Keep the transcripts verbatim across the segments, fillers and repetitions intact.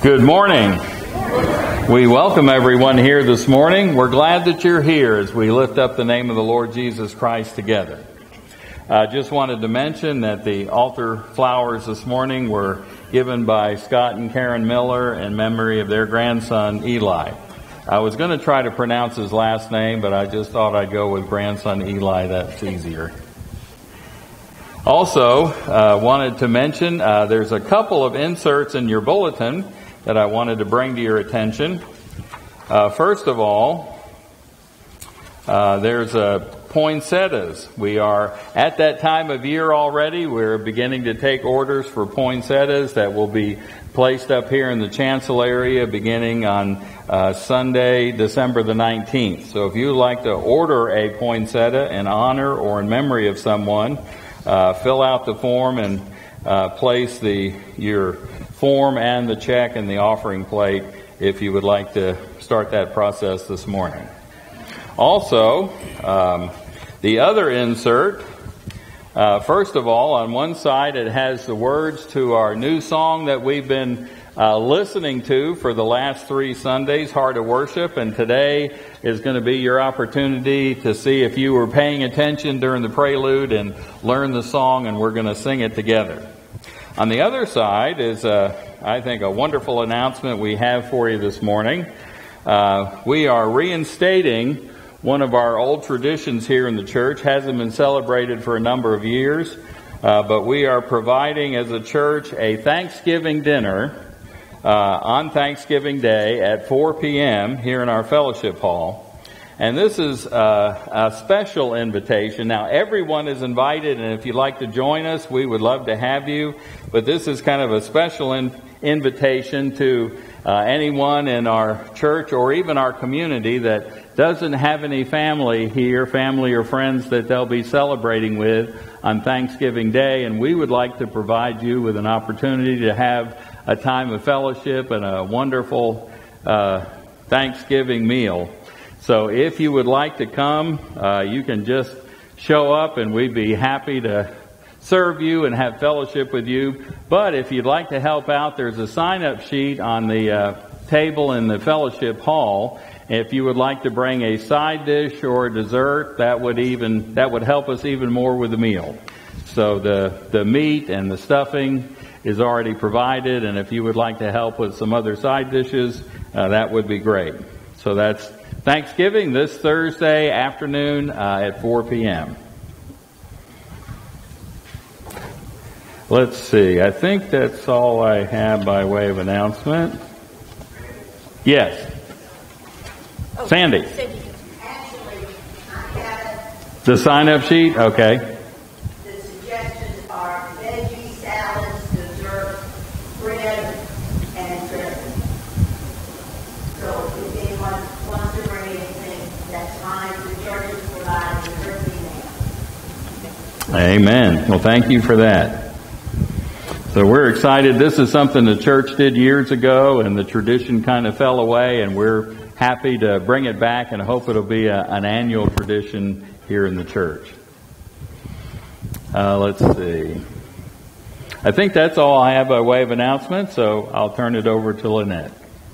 Good morning. We welcome everyone here this morning. We're glad that you're here as we lift up the name of the Lord Jesus Christ together. I uh, just wanted to mention that the altar flowers this morning were given by Scott and Karen Miller in memory of their grandson, Eli. I was going to try to pronounce his last name, but I just thought I'd go with grandson Eli. That's easier. Also, uh, wanted to mention uh, there's a couple of inserts in your bulletin that I wanted to bring to your attention. Uh, first of all, uh, there's a poinsettias. We are at that time of year already. We're beginning to take orders for poinsettias that will be placed up here in the chancel area beginning on uh, Sunday, December the nineteenth. So if you'd like to order a poinsettia in honor or in memory of someone, uh, fill out the form and uh, place the your form and the check in the offering plate if you would like to start that process this morning. Also, um, the other insert, uh, first of all, on one side it has the words to our new song that we've been uh, listening to for the last three Sundays, Heart of Worship, and today is going to be your opportunity to see if you were paying attention during the prelude and learn the song, and we're going to sing it together. On the other side is, uh, I think, a wonderful announcement we have for you this morning. Uh, we are reinstating one of our old traditions here in the church. Hasn't been celebrated for a number of years, uh, but we are providing as a church a Thanksgiving dinner uh, on Thanksgiving Day at four p.m. here in our fellowship hall. And this is uh, a special invitation. Now, everyone is invited, and if you'd like to join us, we would love to have you. But this is kind of a special in- invitation to uh, anyone in our church or even our community that doesn't have any family here, family or friends that they'll be celebrating with on Thanksgiving Day. And we would like to provide you with an opportunity to have a time of fellowship and a wonderful uh, Thanksgiving meal. So if you would like to come, uh, you can just show up and we'd be happy to serve you and have fellowship with you. But if you'd like to help out, there's a sign-up sheet on the uh, table in the fellowship hall. If you would like to bring a side dish or a dessert, that would even that would help us even more with the meal. So the, the meat and the stuffing is already provided, and if you would like to help with some other side dishes, uh, that would be great. So that's Thanksgiving this Thursday afternoon uh, at four p.m. Let's see. I think that's all I have by way of announcement. Yes. Oh, Sandy. Actually, I have the sign-up sheet? Okay. The suggestions are veggie salads, dessert, bread, and dressing. So if anyone wants to bring anything, that's fine. The church is providing everything now. Amen. Well, thank you for that. So we're excited. This is something the church did years ago, and the tradition kind of fell away, and we're happy to bring it back and hope it'll be a, an annual tradition here in the church. Uh, let's see. I think that's all I have by way of announcement, so I'll turn it over to Lynette.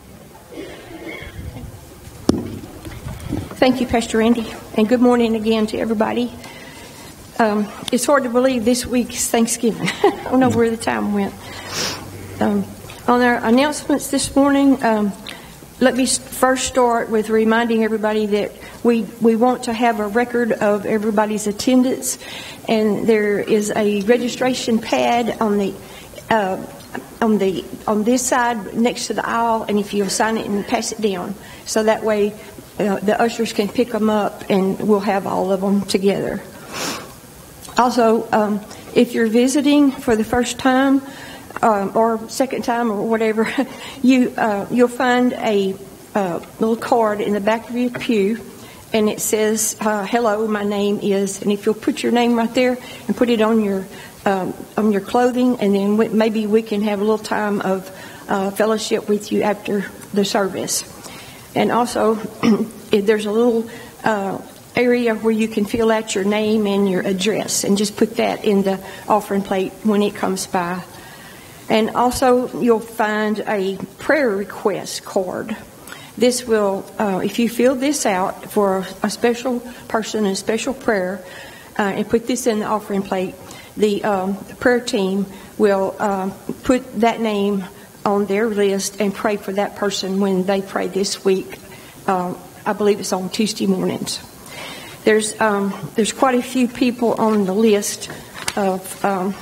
Thank you, Pastor Randy, and good morning again to everybody. Um, it's hard to believe this week's Thanksgiving. I don't know where the time went. Um, on our announcements this morning, um, let me first start with reminding everybody that we we want to have a record of everybody's attendance, and there is a registration pad on the uh, on the on this side next to the aisle, and if you'll sign it and pass it down, so that way uh, the ushers can pick them up, and we'll have all of them together. Also, um, if you're visiting for the first time um, or second time or whatever, you uh, you'll find a uh, little card in the back of your pew, and it says, uh, "Hello, my name is." And if you'll put your name right there and put it on your um, on your clothing, and then we, maybe we can have a little time of uh, fellowship with you after the service. And also, there's a little Uh, area where you can fill out your name and your address, and just put that in the offering plate when it comes by. And also, you'll find a prayer request card. This will, uh, if you fill this out for a special person and a special prayer, uh, and put this in the offering plate, the um, prayer team will uh, put that name on their list and pray for that person when they pray this week. Uh, I believe it's on Tuesday mornings. There's um, there's quite a few people on the list of um,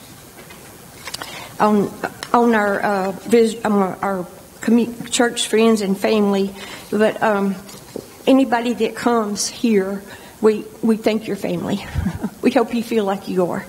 on on our uh, vis- um, our commu- church friends and family, but um, anybody that comes here, we we thank your family. We hope you feel like you are.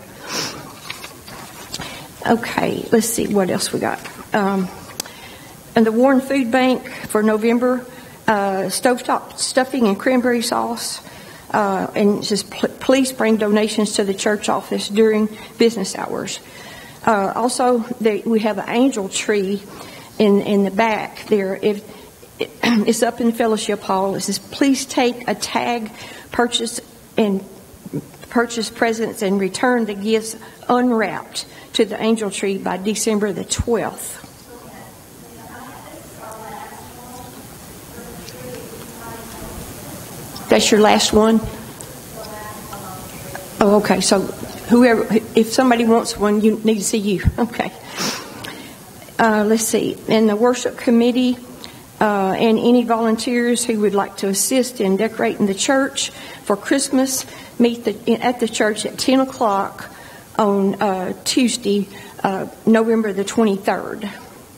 Okay, let's see what else we got. Um, and the Warren Food Bank for November, uh, stovetop stuffing and cranberry sauce. Uh, and it says, please bring donations to the church office during business hours. Uh, also, they, we have an angel tree in, in the back there. If, it, it's up in the fellowship hall. It says, please take a tag, purchase and purchase presents and return the gifts unwrapped to the angel tree by December the twelfth. That's your last one? Oh, okay. So whoever, if somebody wants one, you need to see you. Okay. Uh, let's see. And the worship committee uh, and any volunteers who would like to assist in decorating the church for Christmas, meet the, at the church at ten o'clock on uh, Tuesday, uh, November the twenty-third.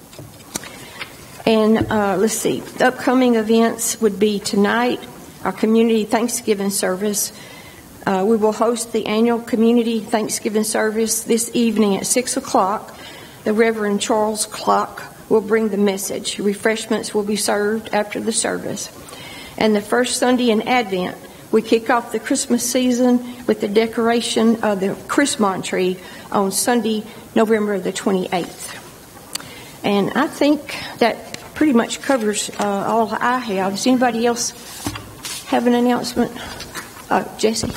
And uh, let's see. The upcoming events would be tonight, our community Thanksgiving service. Uh, we will host the annual community Thanksgiving service this evening at six o'clock. The Reverend Charles Clark will bring the message. Refreshments will be served after the service. And the first Sunday in Advent, we kick off the Christmas season with the decoration of the Christmas tree on Sunday, November the twenty-eighth. And I think that pretty much covers uh, all I have. Does anybody else have an announcement? Uh, Jesse?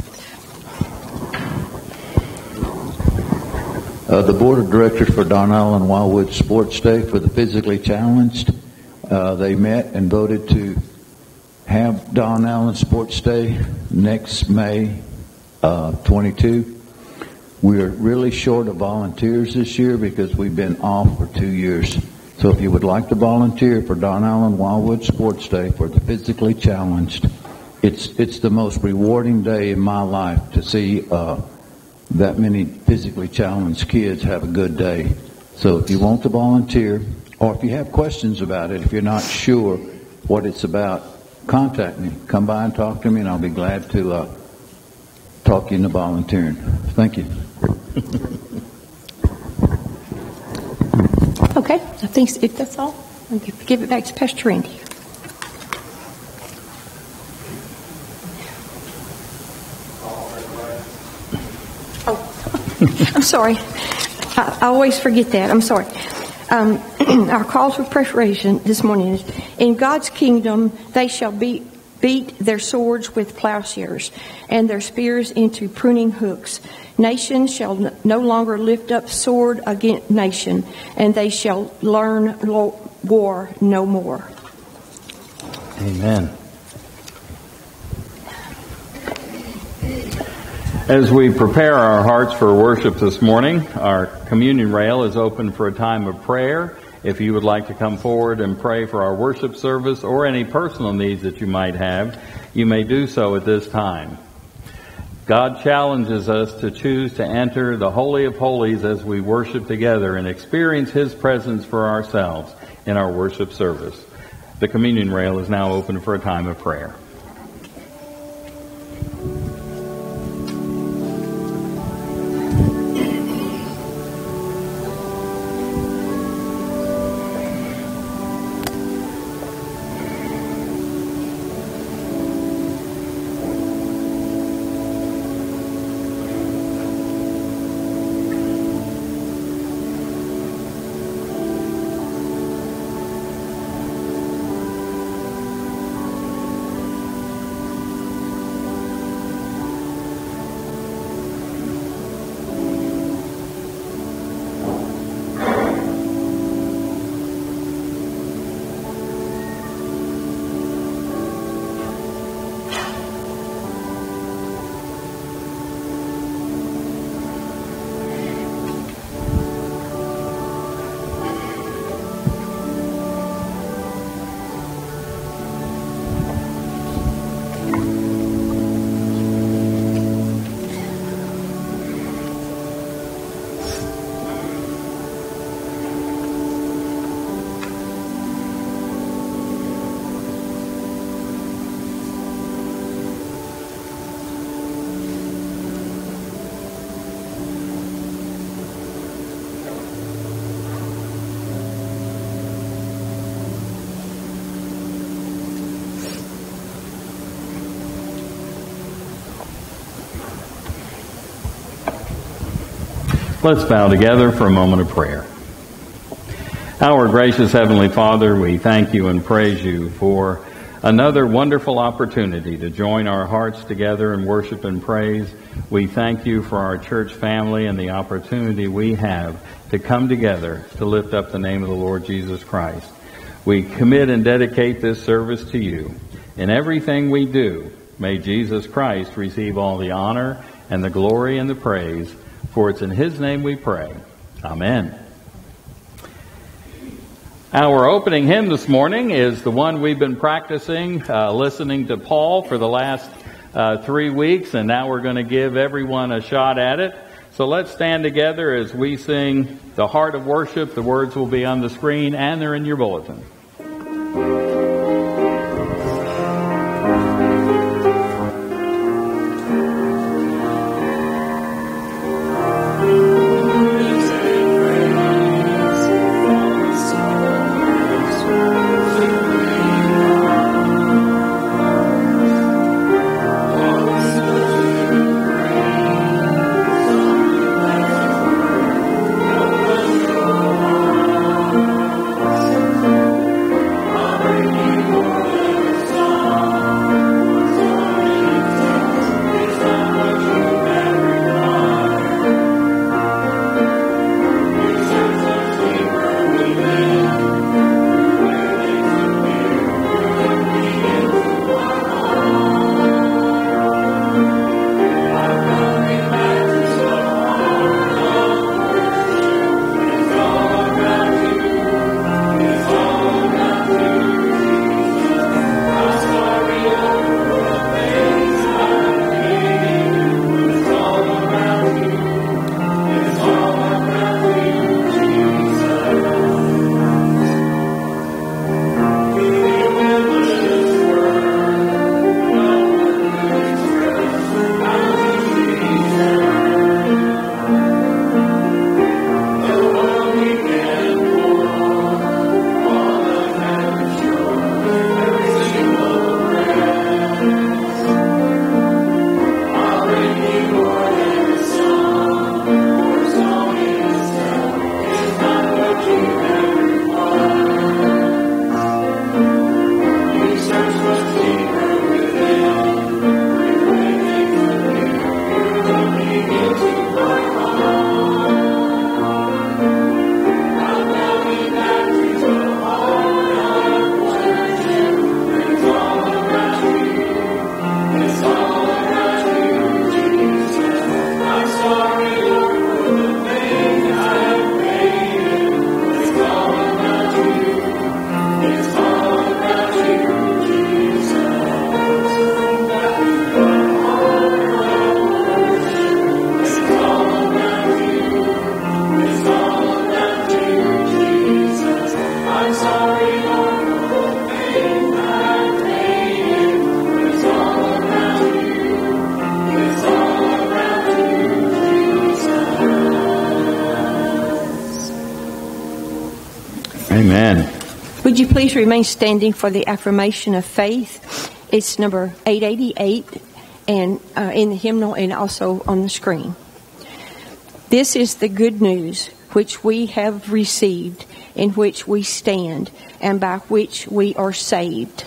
Uh, the Board of Directors for Don Allen Wildwood Sports Day for the physically challenged, uh, they met and voted to have Don Allen Sports Day next May uh, twenty-two. We are really short of volunteers this year because we've been off for two years. So if you would like to volunteer for Don Allen Wildwood Sports Day for the physically challenged, it's it's the most rewarding day in my life to see uh, that many physically challenged kids have a good day. So if you want to volunteer, or if you have questions about it, if you're not sure what it's about, contact me. Come by and talk to me, and I'll be glad to uh, talk you into volunteering. Thank you. Okay, I think if that's all, I'll give it back to Pastor Randy. Oh, I'm sorry. I, I always forget that. I'm sorry. Um, our call for preparation this morning is, in God's kingdom, they shall beat, beat their swords with plowshares and their spears into pruning hooks. Nation shall no longer lift up sword against nation, and they shall learn war no more. Amen. As we prepare our hearts for worship this morning, our communion rail is open for a time of prayer. If you would like to come forward and pray for our worship service or any personal needs that you might have, you may do so at this time. God challenges us to choose to enter the Holy of Holies as we worship together and experience His presence for ourselves in our worship service. The communion rail is now open for a time of prayer. Let's bow together for a moment of prayer. Our gracious Heavenly Father, we thank you and praise you for another wonderful opportunity to join our hearts together in worship and praise. We thank you for our church family and the opportunity we have to come together to lift up the name of the Lord Jesus Christ. We commit and dedicate this service to you. In everything we do, may Jesus Christ receive all the honor and the glory and the praise, for it's in his name we pray. Amen. Our opening hymn this morning is the one we've been practicing, uh, listening to Paul for the last uh, three weeks, and now we're going to give everyone a shot at it. So let's stand together as we sing The Heart of Worship. The words will be on the screen and they're in your bulletin. Amen. Would you please remain standing for the affirmation of faith? It's number eight eighty-eight and uh, in the hymnal and also on the screen. This is the good news which we have received, in which we stand, and by which we are saved.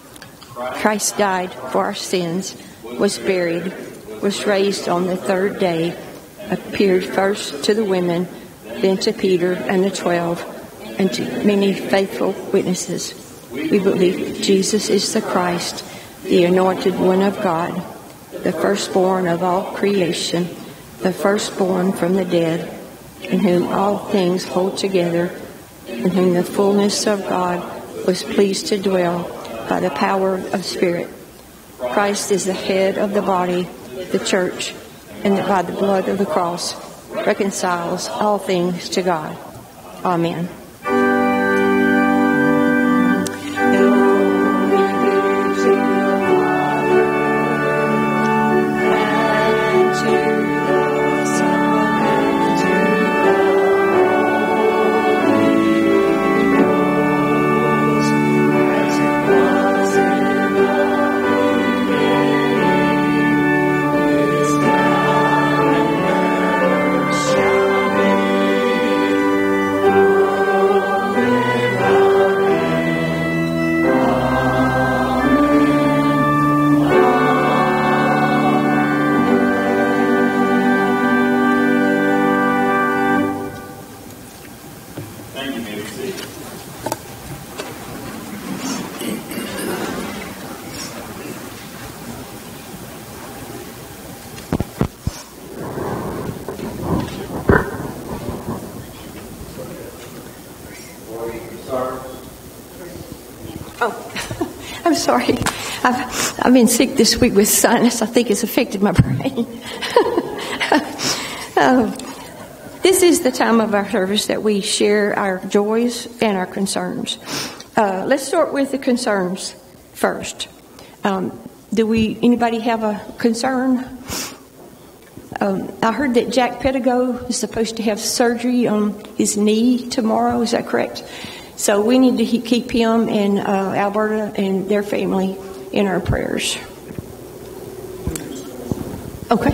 Christ died for our sins, was buried, was raised on the third day, appeared first to the women, then to Peter and the twelve, and to many faithful witnesses. We believe Jesus is the Christ, the anointed one of God, the firstborn of all creation, the firstborn from the dead, in whom all things hold together, in whom the fullness of God was pleased to dwell by the power of Spirit. Christ is the head of the body, the church, and that by the blood of the cross reconciles all things to God. Amen. Shall sorry. I've, I've been sick this week with sinus. I think it's affected my brain. uh, this is the time of our service that we share our joys and our concerns. Uh, let's start with the concerns first. Um, do we? Anybody have a concern? Um, I heard that Jack Pedigo is supposed to have surgery on his knee tomorrow. Is that correct? So we need to he- keep him and uh, Alberta and their family in our prayers. Okay.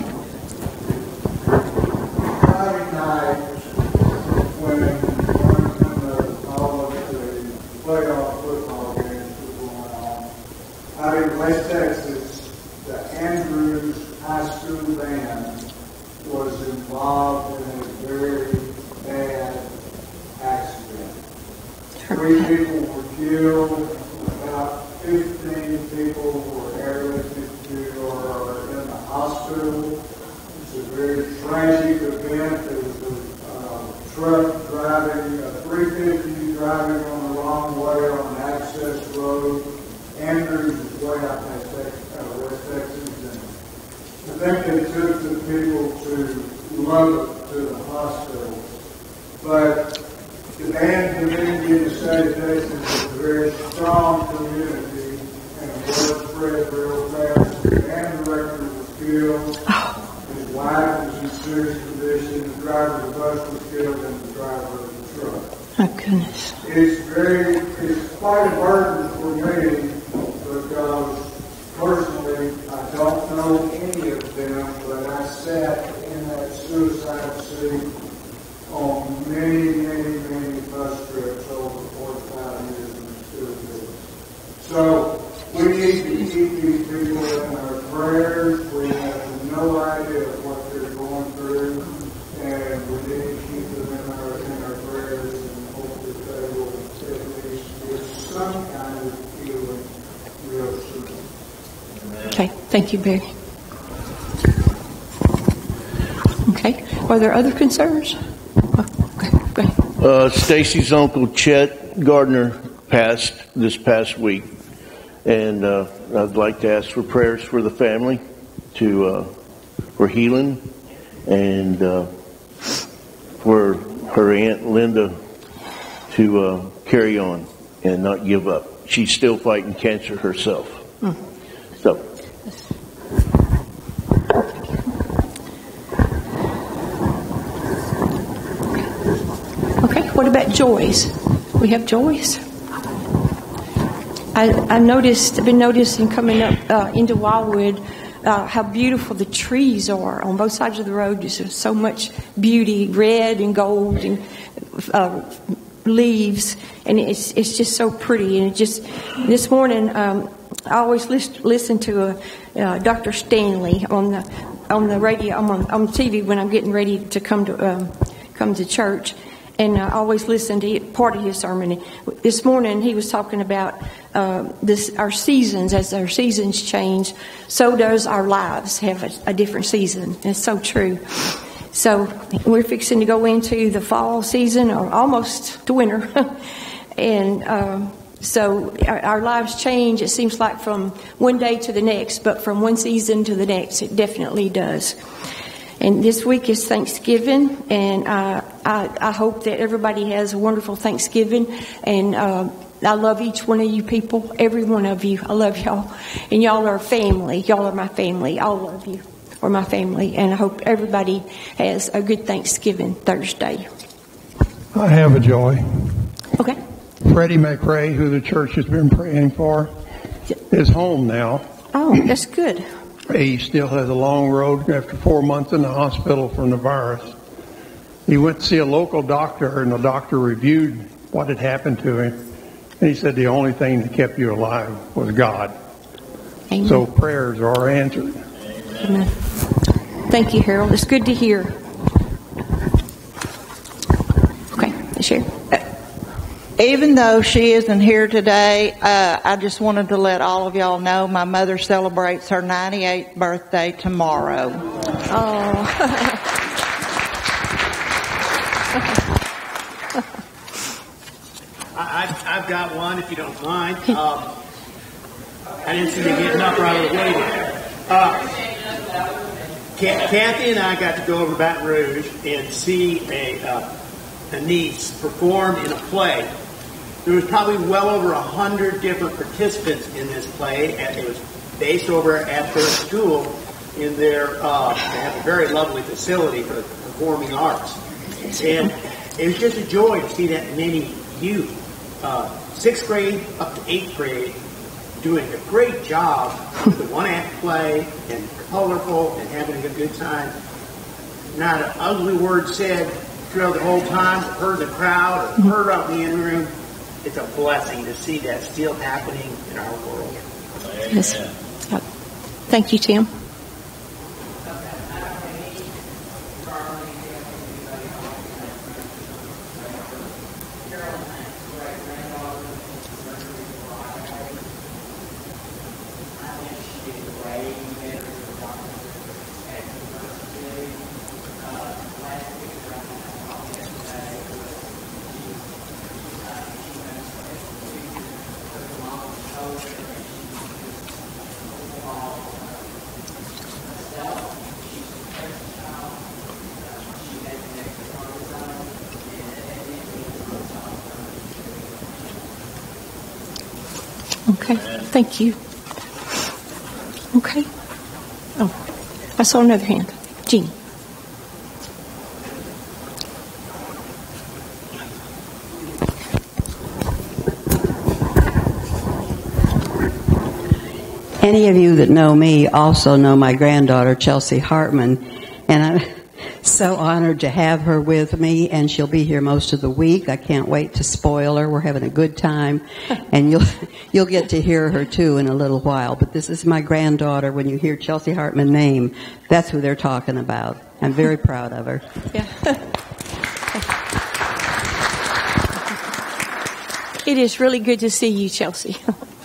Friday night, when one of all of the playoff football games were going on, out in West Texas, the Andrews High School band was involved in a very bad accident. Three people were killed, about fifteen people were airlifted to or are in the hospital. It's a very tragic event. There was a uh, truck driving, a three fifty driving on the wrong way on an access road. Andrews is way out in Texas, uh, West Texas, and I think they took the people to Lubbock to the hospital. But the band community in the state of Texas is a very strong community, and the word spread real fast. The band director was killed. His wife was in serious condition. The driver of the bus was killed, and the driver of the truck. Oh, goodness. It's very, it's quite a burden for me because personally I don't know any of them, but I sat in that suicide seat on many, many, many bus trips over forty-five years in the school business. So we need to keep these people in our prayers. We have no idea what they're going through, and we need to keep them in our in our prayers and hope that they will at least get some kind of healing real soon. Okay. Thank you, Barry. Okay. Are there other concerns? Oh, okay. Go ahead. Uh, Stacy's uncle Chet Gardner passed this past week, and uh, I'd like to ask for prayers for the family, to uh, for healing, and uh, for her aunt Linda to uh, carry on and not give up. She's still fighting cancer herself. Hmm. So. What about joys? We have joys. I, I noticed, I've been noticing coming up uh, into Wildwood uh, how beautiful the trees are on both sides of the road. There's so much beauty, red and gold and uh, leaves, and it's it's just so pretty. And it just this morning um, I always list, listen to a, uh, Doctor Stanley on the on the radio. I'm on, on T V when I'm getting ready to come to um, come to church. And I always listen to part of his sermon. This morning he was talking about uh, this our seasons. As our seasons change, so does our lives have a, a different season. And it's so true. So we're fixing to go into the fall season, or almost to winter. and um, so our, our lives change. It seems like from one day to the next, but from one season to the next, it definitely does. And this week is Thanksgiving, and uh, I, I hope that everybody has a wonderful Thanksgiving. And uh, I love each one of you people, every one of you. I love y'all. And y'all are family. Y'all are my family. All of you are my family. And I hope everybody has a good Thanksgiving Thursday. I have a joy. Okay. Freddie McRae, who the church has been praying for, is home now. Oh, that's good. He still has a long road after four months in the hospital from the virus. He went to see a local doctor, and the doctor reviewed what had happened to him. And he said the only thing that kept you alive was God. Amen. So prayers are answered. Amen. Thank you, Harold. It's good to hear. Okay, share. Even though she isn't here today, uh, I just wanted to let all of y'all know my mother celebrates her ninety-eighth birthday tomorrow. Oh. I, I've got one, if you don't mind. Um, I didn't see them getting up right away there. Uh, Kathy and I got to go over to Baton Rouge and see a, uh, a niece perform in a play. There was probably well over a hundred different participants in this play, and it was based over at their school. In their, uh, they have a very lovely facility for the performing arts, and it was just a joy to see that many youth, uh, sixth grade up to eighth grade, doing a great job with the one-act play and colorful and having a good time. Not an ugly word said throughout the whole time. Heard the crowd, or heard out in the in room. It's a blessing to see that still happening in our world. Yes. Thank you, Tim. Okay, thank you. Okay. Oh, I saw another hand. Jean. Any of you that know me also know my granddaughter, Chelsea Hartman, and I'm so honored to have her with me, and she'll be here most of the week. I can't wait to spoil her. We're having a good time, and you'll you'll get to hear her too in a little while. But this is my granddaughter. When you hear Chelsea Hartman name, that's who they're talking about. I'm very proud of her. Yeah. It is really good to see you, Chelsea.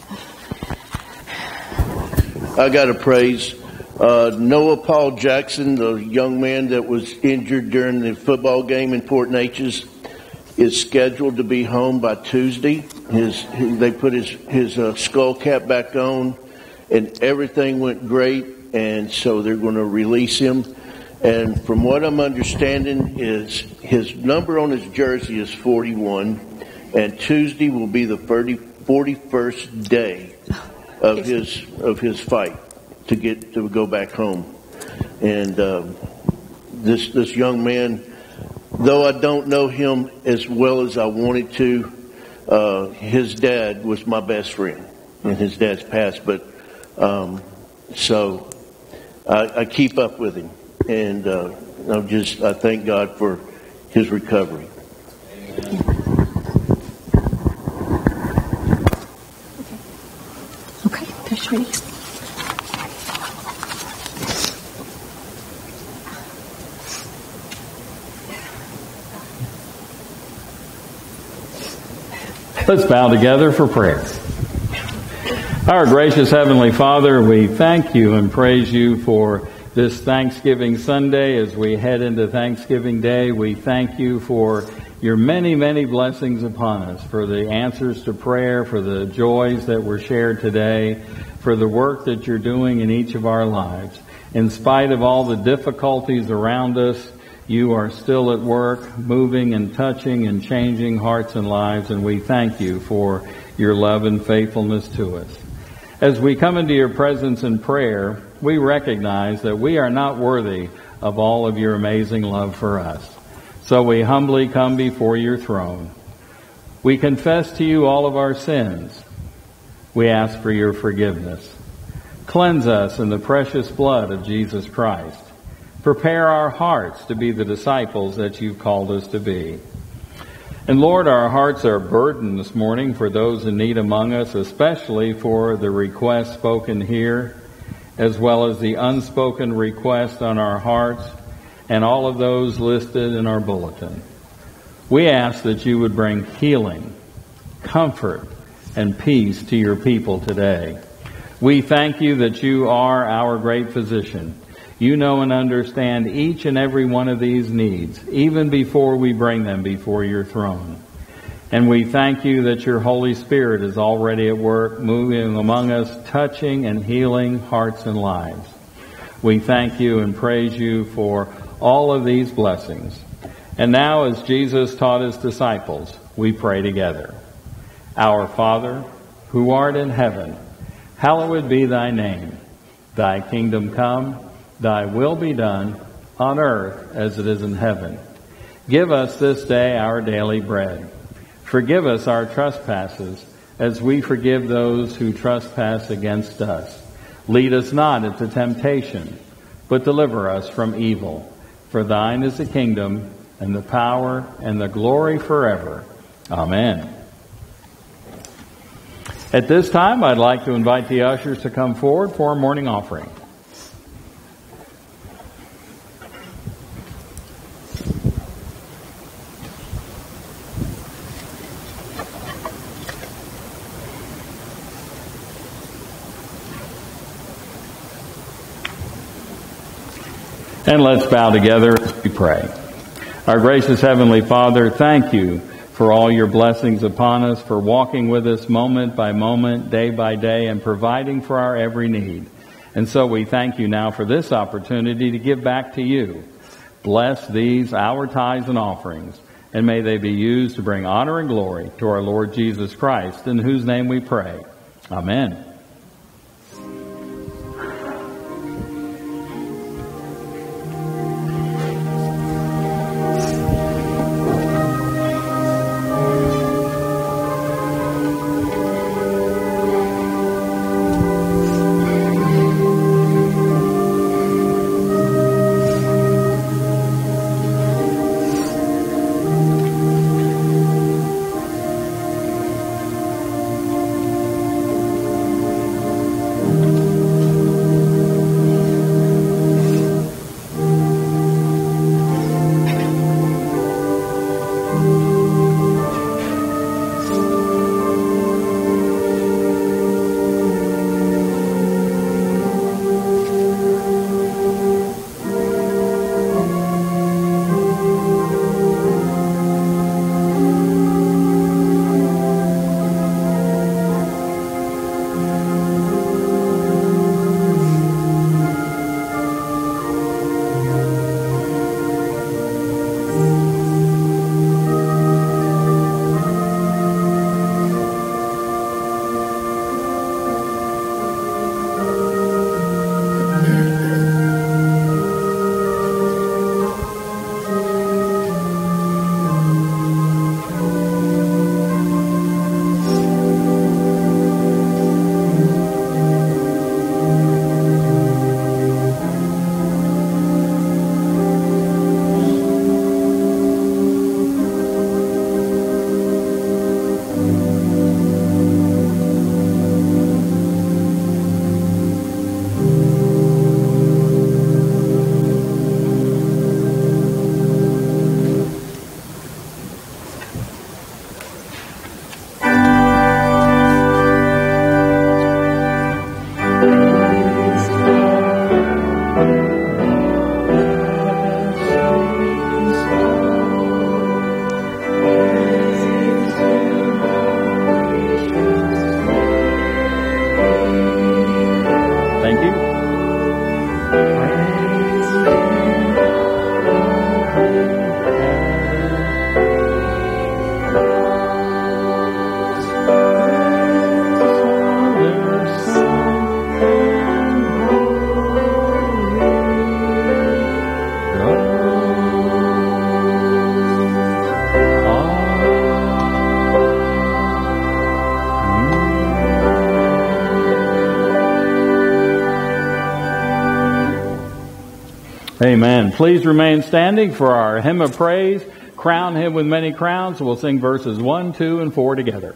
I got to praise uh, Noah Paul Jackson, the young man that was injured during the football game in Port Neches, is scheduled to be home by Tuesday. His, his they put his his uh, skull cap back on, and everything went great. And so they're going to release him. And from what I'm understanding, is his number on his jersey is forty-one, and Tuesday will be the forty-first day of his of his fight to get to go back home. And uh, this this young man, though I don't know him as well as I wanted to, uh, his dad was my best friend, and his dad's passed. But um, so I, I keep up with him, and uh, I'm just I thank God for his recovery. Okay, that's right. Let's bow together for prayer. Our gracious Heavenly Father, we thank you and praise you for this Thanksgiving Sunday. As we head into Thanksgiving Day, we thank you for your many, many blessings upon us, for the answers to prayer, for the joys that were shared today, for the work that you're doing in each of our lives. In spite of all the difficulties around us, you are still at work, moving and touching and changing hearts and lives, and we thank you for your love and faithfulness to us. As we come into your presence in prayer, we recognize that we are not worthy of all of your amazing love for us. So we humbly come before your throne. We confess to you all of our sins. We ask for your forgiveness. Cleanse us in the precious blood of Jesus Christ. Prepare our hearts to be the disciples that you've called us to be. And Lord, our hearts are burdened this morning for those in need among us, especially for the requests spoken here, as well as the unspoken requests on our hearts, and all of those listed in our bulletin. We ask that you would bring healing, comfort, and peace to your people today. We thank you that you are our great physician. You know and understand each and every one of these needs, even before we bring them before your throne. And we thank you that your Holy Spirit is already at work, moving among us, touching and healing hearts and lives. We thank you and praise you for all of these blessings. And now, as Jesus taught his disciples, we pray together. Our Father, who art in heaven, hallowed be thy name. Thy kingdom come, thy will be done, on earth as it is in heaven. Give us this day our daily bread. Forgive us our trespasses, as we forgive those who trespass against us. Lead us not into temptation, but deliver us from evil. For thine is the kingdom, and the power, and the glory forever. Amen. At this time, I'd like to invite the ushers to come forward for a morning offering. And let's bow together as we pray. Our gracious Heavenly Father, thank you for all your blessings upon us, for walking with us moment by moment, day by day, and providing for our every need. And so we thank you now for this opportunity to give back to you. Bless these, our tithes and offerings, and may they be used to bring honor and glory to our Lord Jesus Christ, in whose name we pray. Amen. Amen. Please remain standing for our hymn of praise, Crown Him with Many Crowns. We'll sing verses one, two, and four together.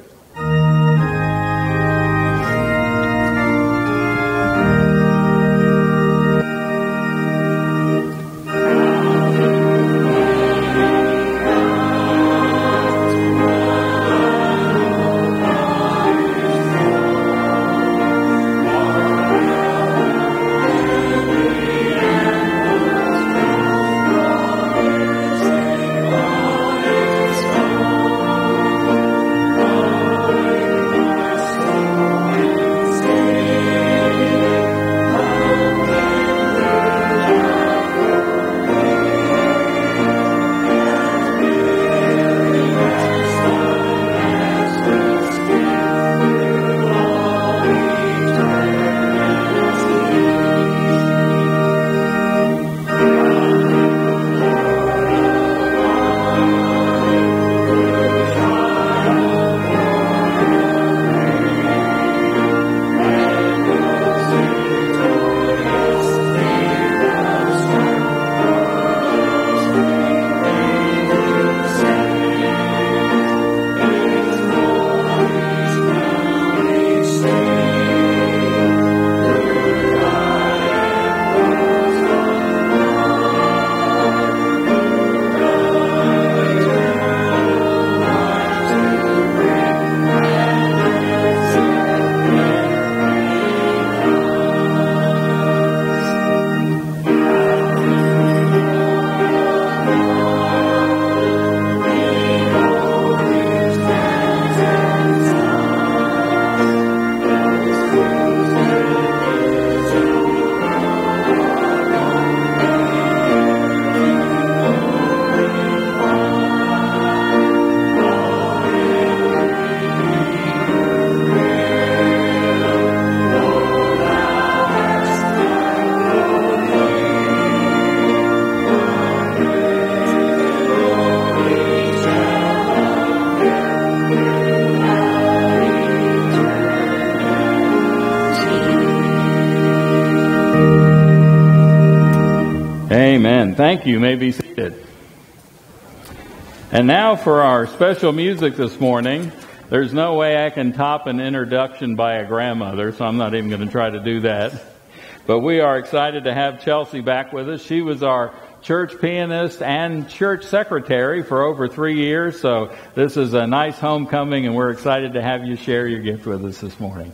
Thank you. You may be seated. And now for our special music this morning. There's no way I can top an introduction by a grandmother, so I'm not even going to try to do that. But we are excited to have Chelsea back with us. She was our church pianist and church secretary for over three years, so this is a nice homecoming, and we're excited to have you share your gift with us this morning.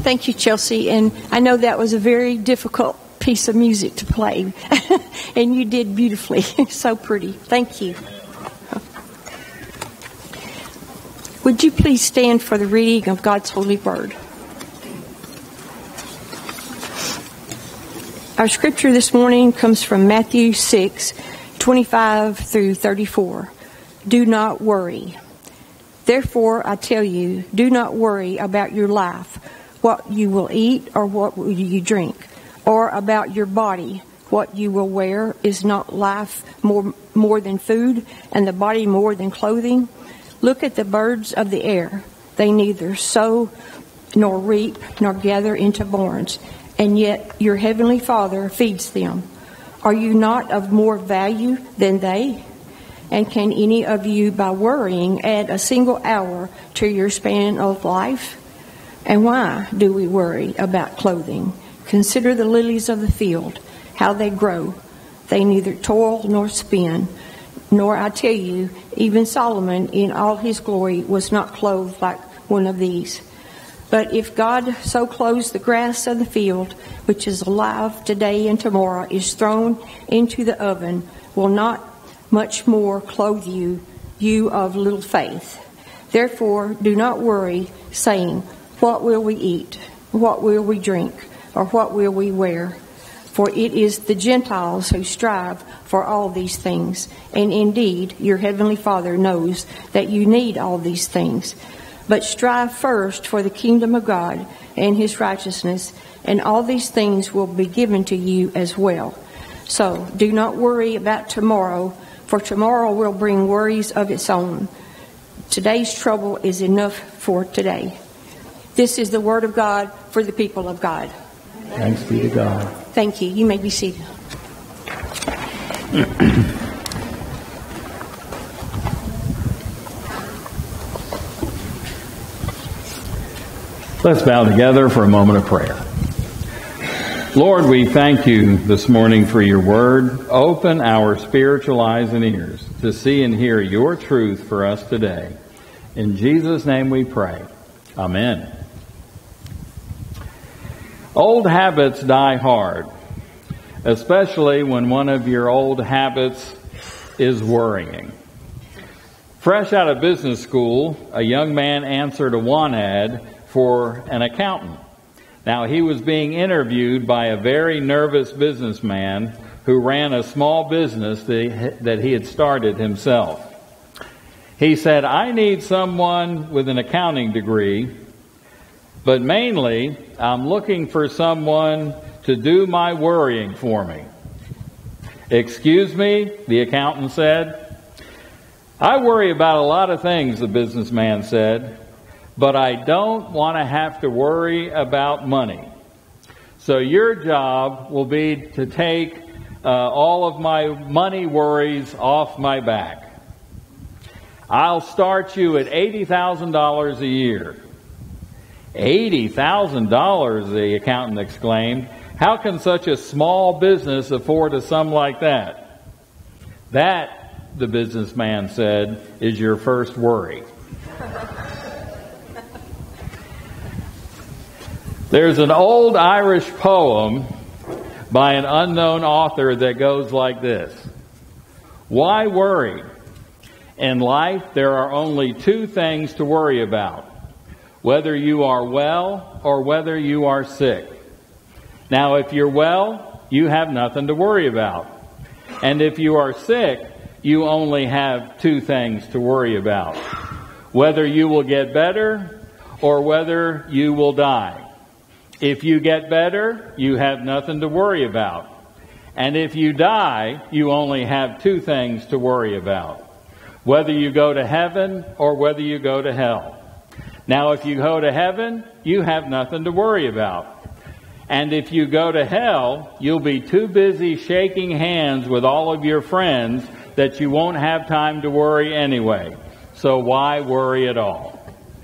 Thank you, Chelsea. And I know that was a very difficult piece of music to play. And you did beautifully. So pretty. Thank you. Would you please stand for the reading of God's holy word? Our scripture this morning comes from Matthew six, twenty-five through thirty-four. Do not worry. Therefore, I tell you, do not worry about your life, what you will eat or what will you drink, or about your body, what you will wear. Is not life more, more than food, and the body more than clothing? Look at the birds of the air. They neither sow nor reap nor gather into barns, and yet your heavenly Father feeds them. Are you not of more value than they? And can any of you, by worrying, add a single hour to your span of life? And why do we worry about clothing? Consider the lilies of the field, how they grow. They neither toil nor spin. Nor, I tell you, even Solomon in all his glory was not clothed like one of these. But if God so clothes the grass of the field, which is alive today and tomorrow is thrown into the oven, will not much more clothe you, you of little faith? Therefore, do not worry, saying, what will we eat? What will we drink? Or what will we wear? For it is the Gentiles who strive for all these things. And indeed, your heavenly Father knows that you need all these things. But strive first for the kingdom of God and his righteousness, and all these things will be given to you as well. So do not worry about tomorrow, for tomorrow will bring worries of its own. Today's trouble is enough for today. This is the word of God for the people of God. Thanks be to God. Thank you. You may be seated. Let's bow together for a moment of prayer. Lord, we thank you this morning for your word. Open our spiritual eyes and ears to see and hear your truth for us today. In Jesus' name we pray. Amen. Old habits die hard, especially when one of your old habits is worrying. Fresh out of business school, a young man answered a want ad for an accountant. Now, he was being interviewed by a very nervous businessman who ran a small business that he had started himself. He said, I need someone with an accounting degree, but mainly I'm looking for someone to do my worrying for me. Excuse me, the accountant said. I worry about a lot of things, the businessman said, but I don't want to have to worry about money. So your job will be to take uh, all of my money worries off my back. I'll start you at eighty thousand dollars a year. eighty thousand dollars, the accountant exclaimed. How can such a small business afford a sum like that? That, the businessman said, is your first worry. There's an old Irish poem by an unknown author that goes like this. Why worry? In life, there are only two things to worry about. Whether you are well or whether you are sick. Now, if you're well, you have nothing to worry about. And if you are sick, you only have two things to worry about. Whether you will get better or whether you will die. If you get better, you have nothing to worry about. And if you die, you only have two things to worry about. Whether you go to heaven or whether you go to hell. Now, if you go to heaven, you have nothing to worry about. And if you go to hell, you'll be too busy shaking hands with all of your friends that you won't have time to worry anyway. So why worry at all?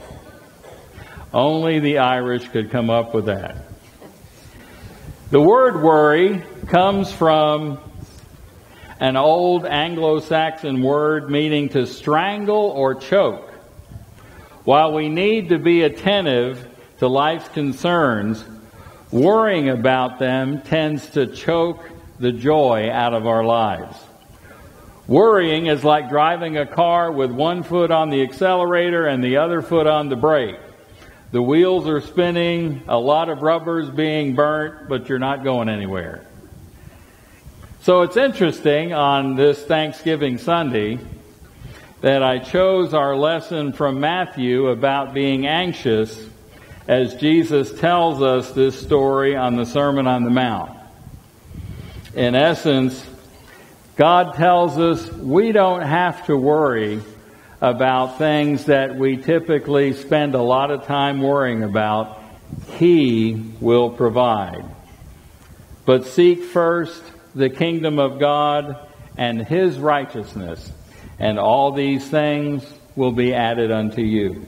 Only the Irish could come up with that. The word worry comes from an old Anglo-Saxon word meaning to strangle or choke. While we need to be attentive to life's concerns, worrying about them tends to choke the joy out of our lives. Worrying is like driving a car with one foot on the accelerator and the other foot on the brake. The wheels are spinning, a lot of rubber's being burnt, but you're not going anywhere. So it's interesting on this Thanksgiving Sunday that I chose our lesson from Matthew about being anxious as Jesus tells us this story on the Sermon on the Mount. In essence, God tells us we don't have to worry about things that we typically spend a lot of time worrying about. He will provide. But seek first the kingdom of God and His righteousness, and all these things will be added unto you.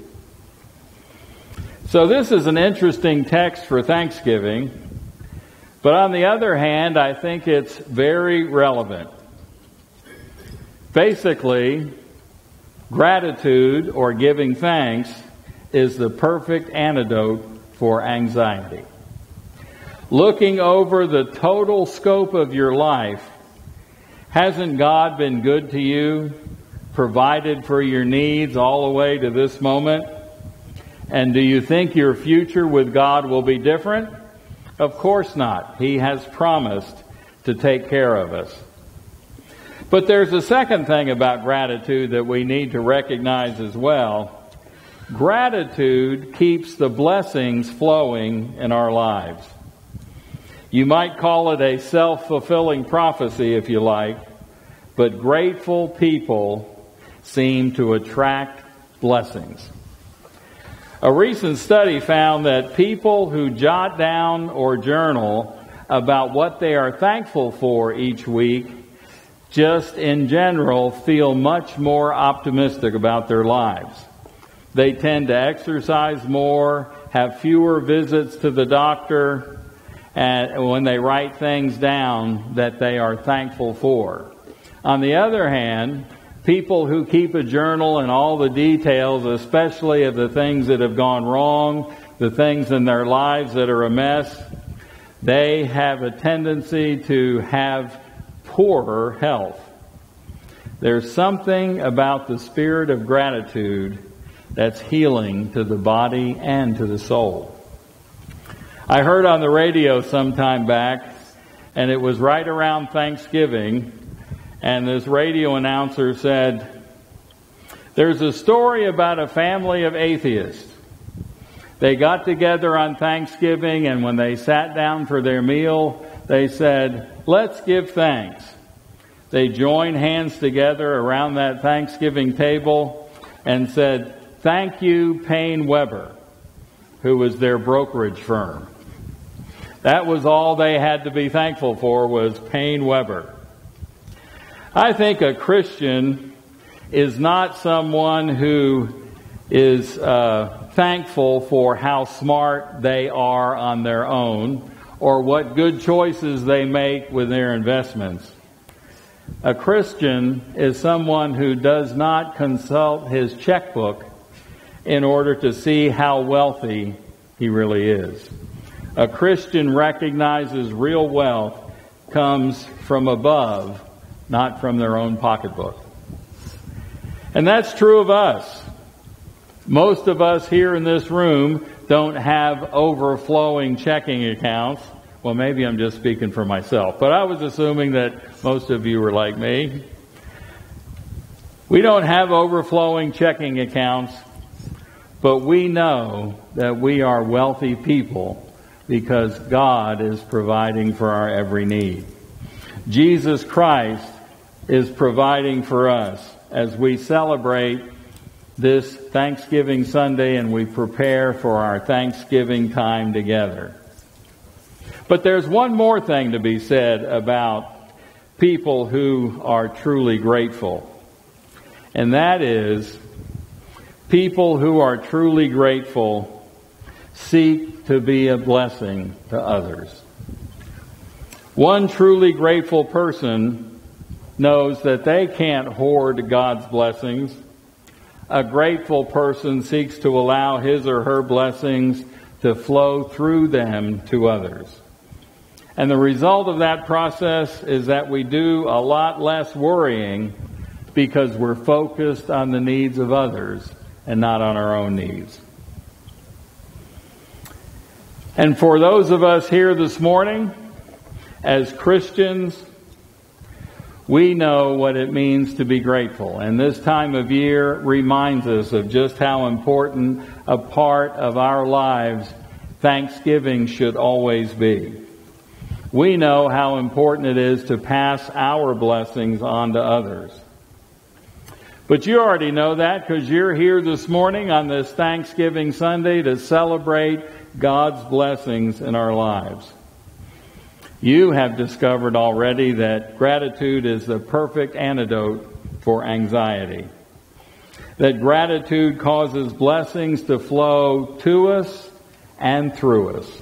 So this is an interesting text for Thanksgiving, but on the other hand, I think it's very relevant. Basically, gratitude or giving thanks is the perfect antidote for anxiety. Looking over the total scope of your life, hasn't God been good to you, provided for your needs all the way to this moment? And do you think your future with God will be different? Of course not. He has promised to take care of us. But there's a second thing about gratitude that we need to recognize as well. Gratitude keeps the blessings flowing in our lives. You might call it a self-fulfilling prophecy if you like, but grateful people seem to attract blessings. A recent study found that people who jot down or journal about what they are thankful for each week just in general feel much more optimistic about their lives. They tend to exercise more, have fewer visits to the doctor, and when they write things down that they are thankful for. On the other hand, people who keep a journal and all the details, especially of the things that have gone wrong, the things in their lives that are a mess, they have a tendency to have poorer health. There's something about the spirit of gratitude that's healing to the body and to the soul. I heard on the radio some time back, and it was right around Thanksgiving, and this radio announcer said, there's a story about a family of atheists. They got together on Thanksgiving, and when they sat down for their meal, they said, let's give thanks. They joined hands together around that Thanksgiving table and said, thank you, Payne Weber, who was their brokerage firm. That was all they had to be thankful for, was Payne Weber. I think a Christian is not someone who is uh, thankful for how smart they are on their own or what good choices they make with their investments. A Christian is someone who does not consult his checkbook in order to see how wealthy he really is. A Christian recognizes real wealth comes from above, not from their own pocketbook. And that's true of us. Most of us here in this room don't have overflowing checking accounts. Well, maybe I'm just speaking for myself, but I was assuming that most of you were like me. We don't have overflowing checking accounts, but we know that we are wealthy people because God is providing for our every need. Jesus Christ is providing for us as we celebrate this Thanksgiving Sunday and we prepare for our Thanksgiving time together. But there's one more thing to be said about people who are truly grateful. And that is, people who are truly grateful seek to be a blessing to others. One truly grateful person knows that they can't hoard God's blessings. A grateful person seeks to allow his or her blessings to flow through them to others. And the result of that process is that we do a lot less worrying because we're focused on the needs of others and not on our own needs. And for those of us here this morning, as Christians, we know what it means to be grateful. And this time of year reminds us of just how important a part of our lives Thanksgiving should always be. We know how important it is to pass our blessings on to others. But you already know that because you're here this morning on this Thanksgiving Sunday to celebrate God's blessings in our lives. You have discovered already that gratitude is the perfect antidote for anxiety. That gratitude causes blessings to flow to us and through us.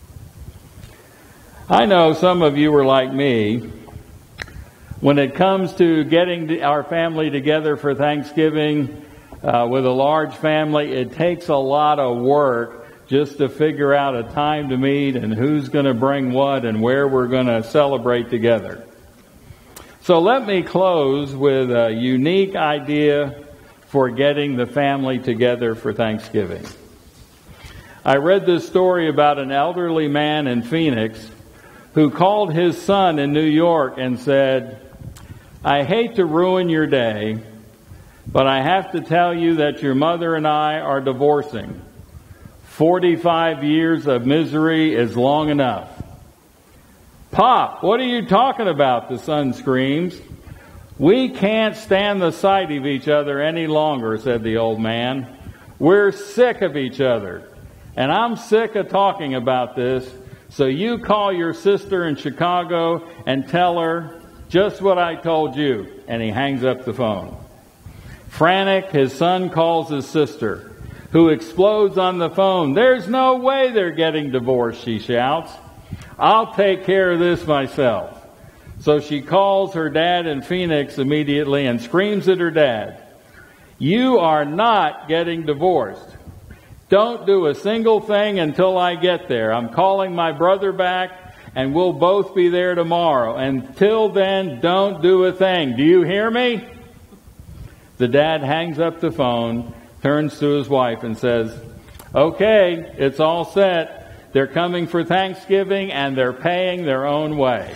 I know some of you are like me. When it comes to getting our family together for Thanksgiving uh, with a large family, it takes a lot of work just to figure out a time to meet and who's going to bring what and where we're going to celebrate together. So let me close with a unique idea for getting the family together for Thanksgiving. I read this story about an elderly man in Phoenix who called his son in New York and said, "I hate to ruin your day, but I have to tell you that your mother and I are divorcing. forty-five years of misery is long enough." "Pop, what are you talking about?" the son screams. "We can't stand the sight of each other any longer," said the old man. "We're sick of each other. And I'm sick of talking about this. So you call your sister in Chicago and tell her just what I told you." And he hangs up the phone. Frantic, his son calls his sister, who explodes on the phone. "There's no way they're getting divorced," she shouts. "I'll take care of this myself." So she calls her dad in Phoenix immediately and screams at her dad, "You are not getting divorced. Don't do a single thing until I get there. I'm calling my brother back and we'll both be there tomorrow. Until then, don't do a thing. Do you hear me?" The dad hangs up the phone, turns to his wife and says, "Okay, it's all set. They're coming for Thanksgiving and they're paying their own way."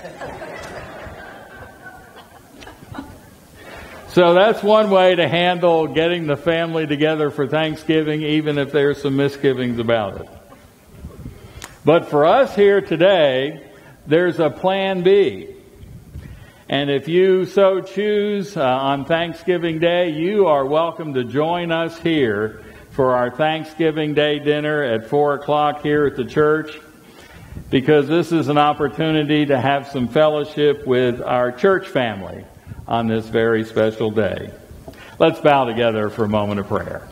So that's one way to handle getting the family together for Thanksgiving, even if there's some misgivings about it. But for us here today, there's a plan B. And if you so choose, uh, on Thanksgiving Day, you are welcome to join us here for our Thanksgiving Day dinner at four o'clock here at the church, because this is an opportunity to have some fellowship with our church family on this very special day. Let's bow together for a moment of prayer.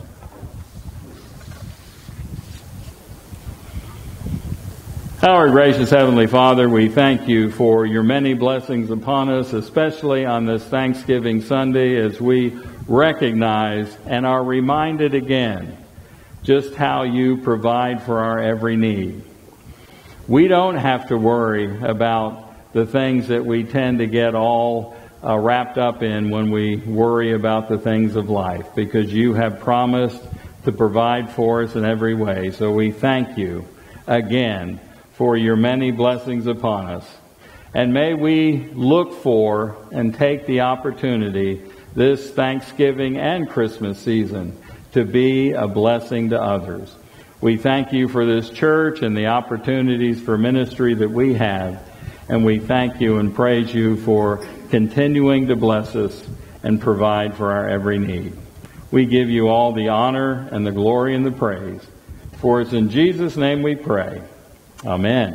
Our gracious Heavenly Father, we thank you for your many blessings upon us, especially on this Thanksgiving Sunday, as we recognize and are reminded again just how you provide for our every need. We don't have to worry about the things that we tend to get all uh, wrapped up in when we worry about the things of life, because you have promised to provide for us in every way. So we thank you again for your many blessings upon us. And may we look for and take the opportunity this Thanksgiving and Christmas season to be a blessing to others. We thank you for this church and the opportunities for ministry that we have. And we thank you and praise you for continuing to bless us and provide for our every need. We give you all the honor and the glory and the praise. For it's in Jesus' name we pray. Amen.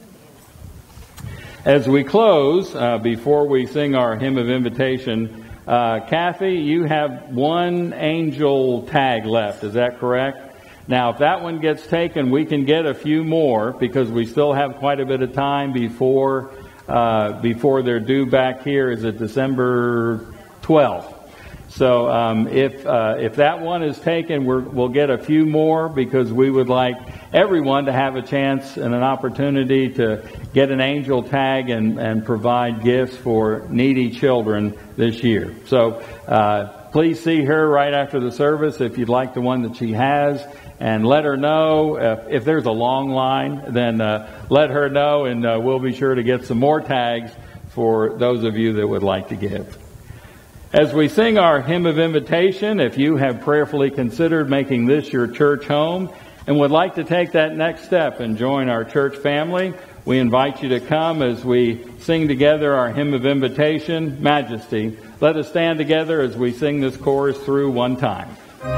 As we close, uh, before we sing our hymn of invitation, uh, Kathy, you have one angel tag left. Is that correct? Now, if that one gets taken, we can get a few more, because we still have quite a bit of time before uh, before they're due back here. Is it December twelfth? So um, if uh, if that one is taken, we're, we'll get a few more because we would like everyone to have a chance and an opportunity to get an angel tag and, and provide gifts for needy children this year. So uh, please see her right after the service if you'd like the one that she has, and let her know. If, if there's a long line, then uh, let her know, and uh, we'll be sure to get some more tags for those of you that would like to give. As we sing our hymn of invitation, if you have prayerfully considered making this your church home and would like to take that next step and join our church family, we invite you to come as we sing together our hymn of invitation, Majesty. Let us stand together as we sing this chorus through one time.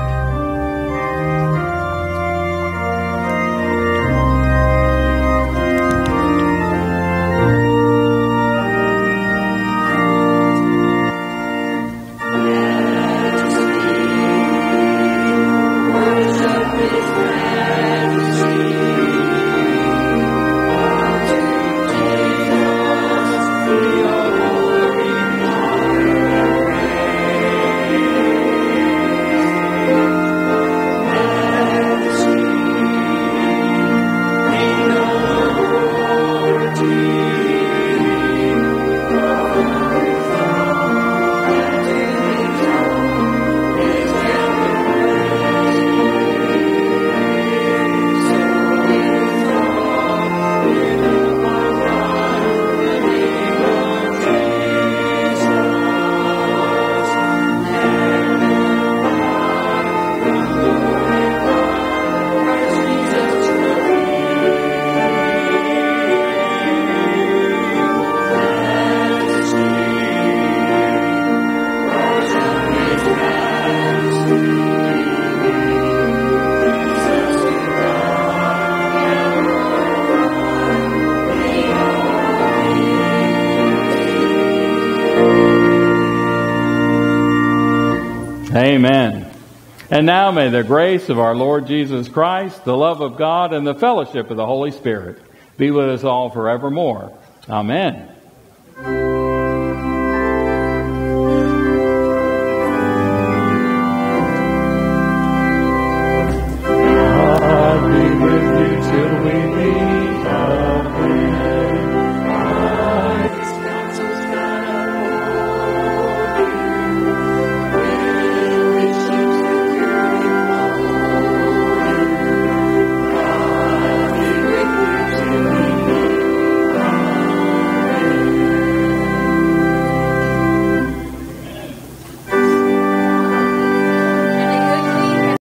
Amen. And now may the grace of our Lord Jesus Christ, the love of God, and the fellowship of the Holy Spirit be with us all forevermore. Amen.